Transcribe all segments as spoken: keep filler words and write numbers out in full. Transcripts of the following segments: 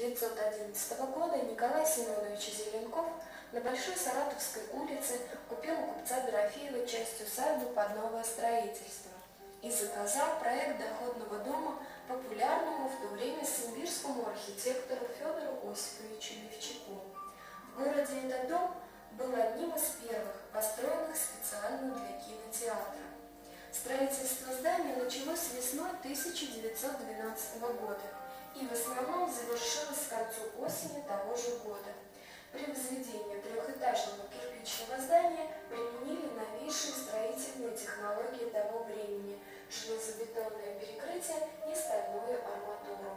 девятьсот одиннадцатого года Николай Семенович Зеленков на Большой Саратовской улице купил у купца Дорофеева часть усадьбы под новое строительство и заказал проект доходного дома популярному в то время симбирскому архитектору Федору Осиповичу Левчаку. В городе этот дом был одним из первых, построенных специально для кинотеатра. Строительство здания началось весной тысяча девятьсот двенадцатого года и в основном завершилось к концу осени того же года. При возведении трехэтажного кирпичного здания применили новейшие строительные технологии того времени – железобетонное перекрытие и стальную арматуру.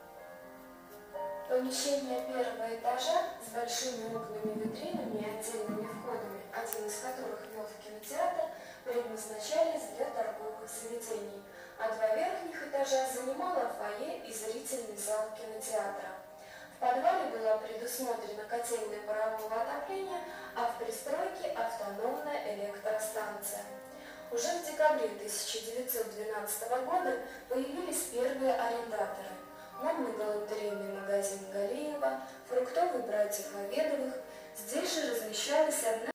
Помещения первого этажа с большими окнами, витринами и отдельными входами, один из которых вел в кинотеатр, предназначались для торговых заведений, а два верхних этажа занимало фойе и зрительный зал кинотеатра. В подвале была предусмотрена котельная парового отопления, а в пристройке автономная электростанция. Уже в декабре тысяча девятьсот двенадцатого года появились первые арендаторы. Модный галантерейный магазин Галеева, фруктовый братьев Аведовых. Здесь же размещалась одна